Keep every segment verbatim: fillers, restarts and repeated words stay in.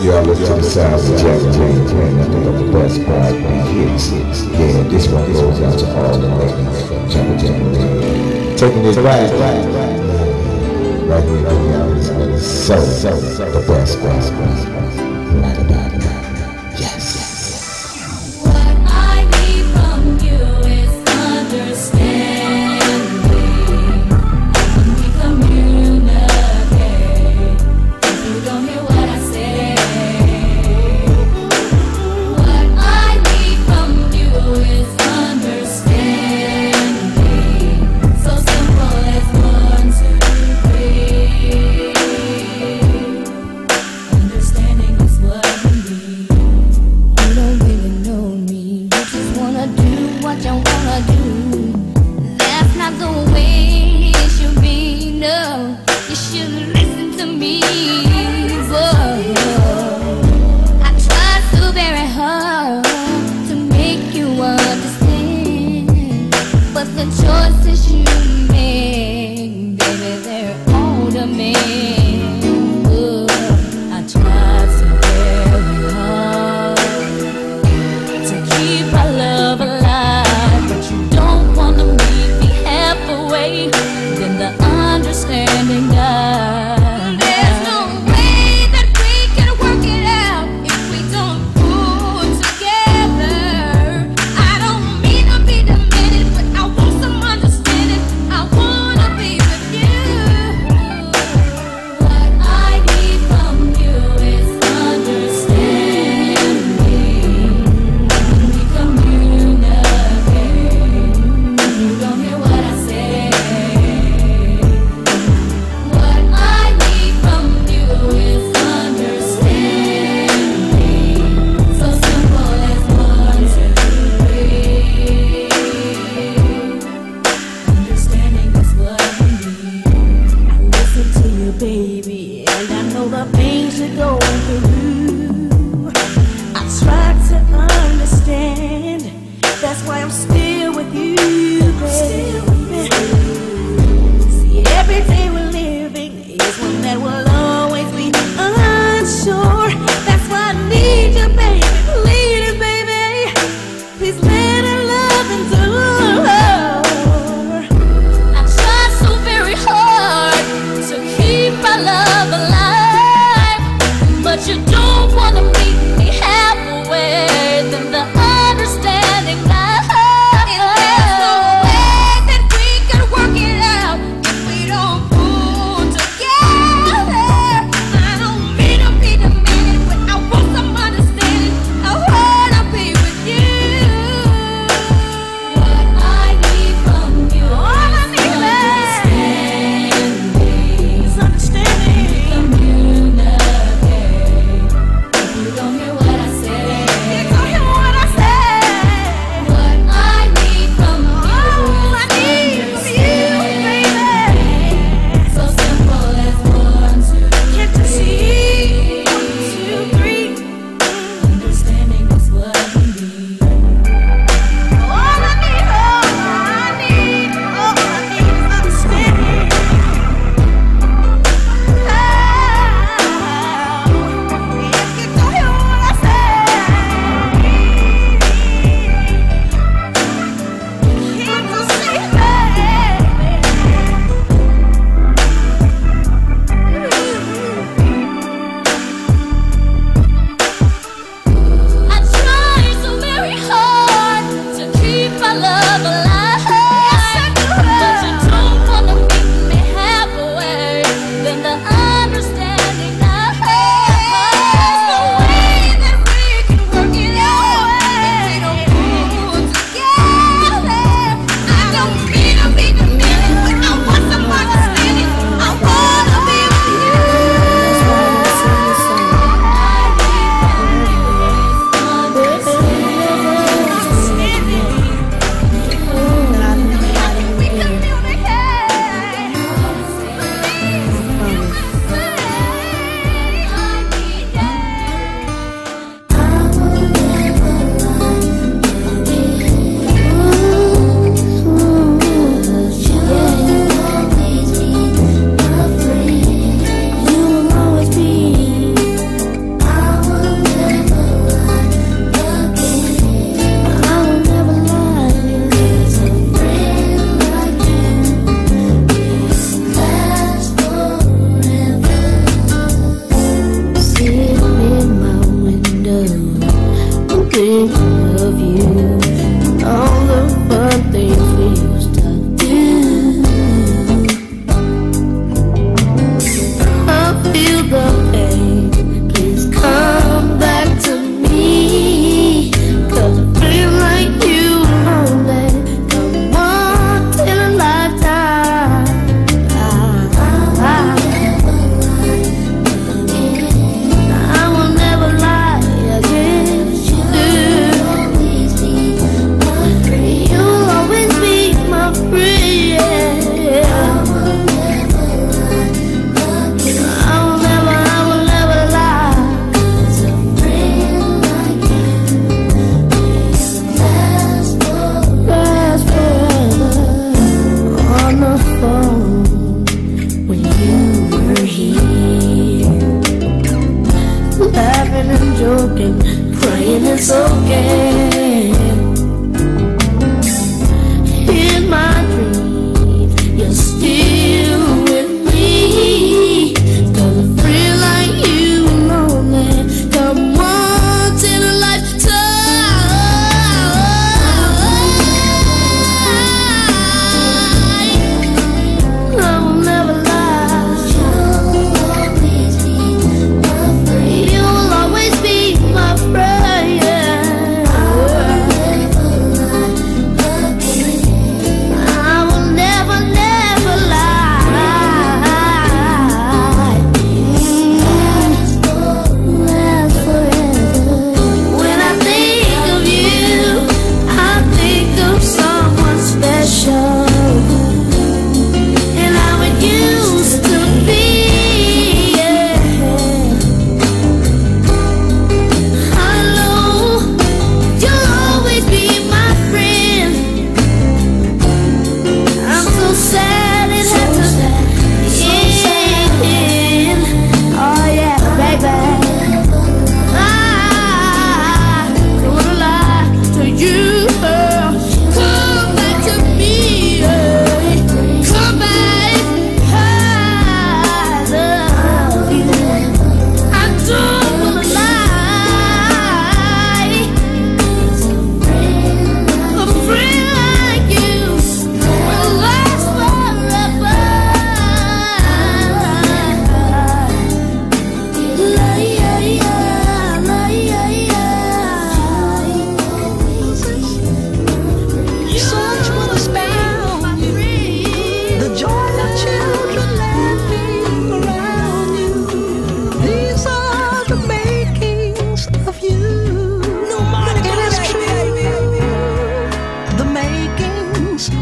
Y'all listen to the sounds of Jack James playing nothing but the best R and B hits. Yeah, this one goes out to all the ladies from Jumbo Jamboree. Taking it right, right, right, right here, y'all. It's so, so, the best, best, best, best. Right about it. Yes. What I need from you is understanding. When we communicate, you don't hear what I say. What I need from you is understanding. So simple as one, two, three. Understanding is what we need. You don't really know me. You just wanna do what you wanna do. That's not the way it should be. No, you should listen to me. Whoa. I tried so very hard to make you understand, but the choices you make, baby, they're all the man. Whoa. I tried so very hard to keep our love alive, but you don't wanna meet me halfway. Then the understanding dies. There's no way that we can work it out if we don't pull together. I don't mean to be demanding, but I want some understanding. I wanna be with you. What I need from you is understanding. When we communicate, you don't hear what I say. What I need from you is understanding. So simple as one, two, three. Understanding is what we need. I listen to you, baby, and I know the pains you're going through. I try to understand. That's why I'm still with you, baby. See, every day we're living is one that will always be unsure. That's why I need you, baby. Please, baby. Please let our love endure. I tried so very hard to keep our love alive, but you don't wanna meet me halfway. Then the understanding dies. There's no way that we can work it out if we don't pull together. I don't mean to be demanding, but I want some understanding. I wanna be with you. What I need from you, all I need is understanding. Communicate. You don't hear what I say. You don't hear what I say. What I need from you, all I need from you, baby. So simple as one, two, can't you see? One, two, three. Understanding is what we need. All I need, all I need, all I need is understanding. Oh, if you don't hear what I say, can't you see, baby? I tried so very hard to keep our love alive. But you don't wanna meet me halfway. Then the understanding dies. There's no way that we can work it out if we don't pull together. I don't mean to be demanding, but I want some understanding. I wanna be with you. I need from you is understanding.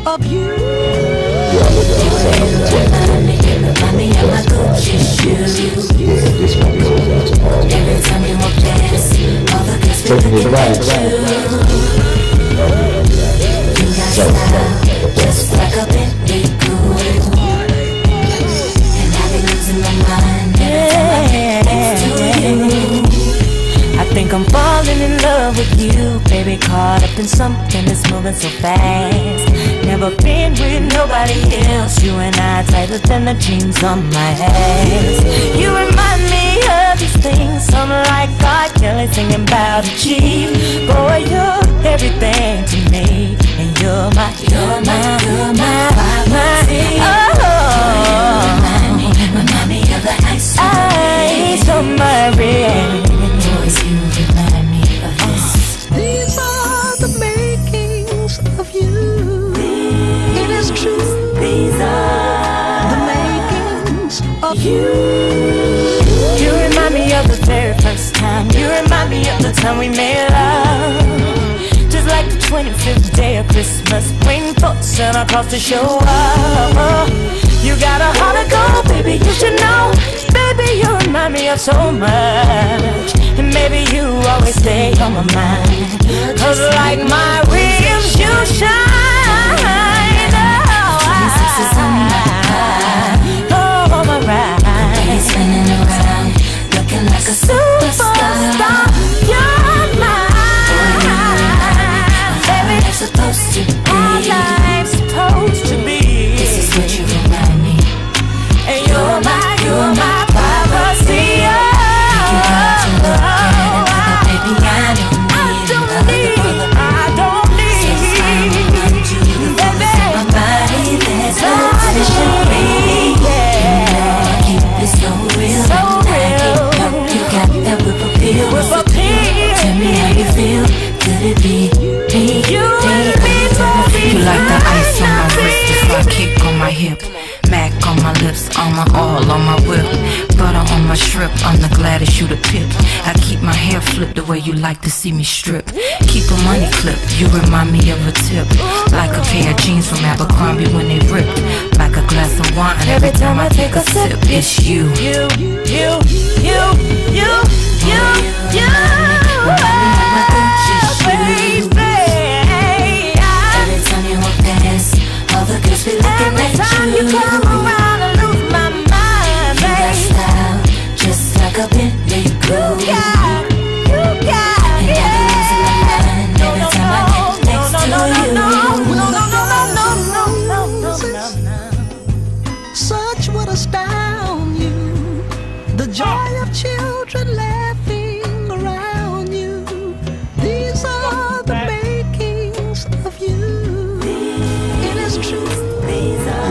of you. Remind me of my Gucci shoes. Every time you walk past, all the girls be looking at you. You got style, just like a Bentley coupe. And I be losing my mind every time I get next to you. I think I'm falling in love with you, baby. Caught up in something that's moving so fast. Never been with nobody else. You and I tighter than the jeans on my ass. You remind me of these things. I'm like God Kelly singing about a G. Boy, you're everything to me, and you're my, you're my, you're my, my, my, oh. Remind me, remind me of the ice Ice on my wrist. Boys, you remind me of this. These are the makings of you. It is true. These are the makings of you. You remind me of the very first time. You remind me of the time we made love. Just like the twenty-fifth day of Christmas, waiting for Santa Claus to show up. You got a heart of gold, baby, you should know. Baby, you remind me of so much. And maybe you always stay on my mind. Cause like my rims, you shine. twenty-six is on my ride. Oh, on my ride. Baby spinning around, looking like a superstar. You're mine. Baby, I'm supposed to be. our life's supposed to be. This is what you remind me. And you're my, you're my privacy. Oh, Baby, I don't I don't need, I don't need, baby, my body, that's what it should be. yeah, Keep it so real, so real. You got that whip appeal. Whip appeal. Tell me how you feel. Could it be me? You and me, baby. You like the ice on my wrist, the fly kick on my hip, Mac on my lips, on my all on my whip, butter on my strip. I'm the gladdest you the pip. I keep my hair flipped the way you like to see me strip. Keep a money clip, you remind me of a tip. Like a pair of jeans from Abercrombie when they ripped. Like a glass of wine every time I take a sip. It's you. You, you, you, you, you, you, baby. Every time you walk past, all the girls be looking Every at time you. you come around, I lose my mind, You got baby. style, just like a Bentley coupe. Yeah, you got And I be losing my mind no, every no, time I get next no, to no, you. no, no, no, no, no, no, no, no, no. Such would astound you. The joy of children laughing around you. These are the makings of you. It is true. These are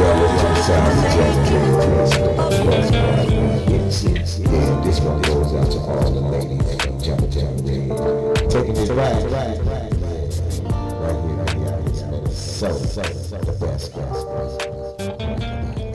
Yeah, this one goes out to all the ladies from Jump Jamboree. Taking it right, right, right, right here, right here. So, so, the best, best, best.